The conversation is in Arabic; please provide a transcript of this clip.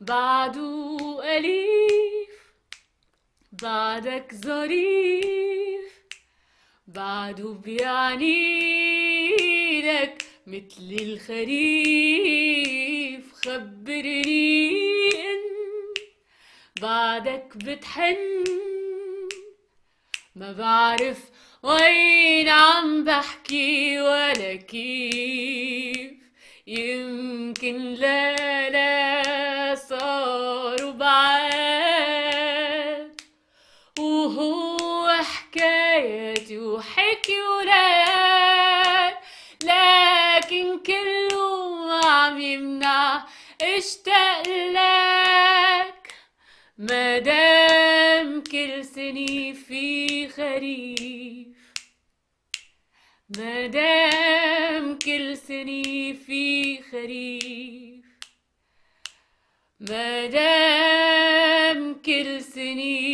بعده أليف، بعدك ظريف، بعده بيعنيلك مثل الخريف. خبرني إن بعدك بتحن، ما بعرف وين عم بحكي ولا كيف. يمكن لا صاروا بعاد، وهو حكايتي وحكي ولاد، لكن كله عم يمنع اشتاق لك. مادام كل سنة في خريف، مادام كل سنة في خريف، مادام كل سنة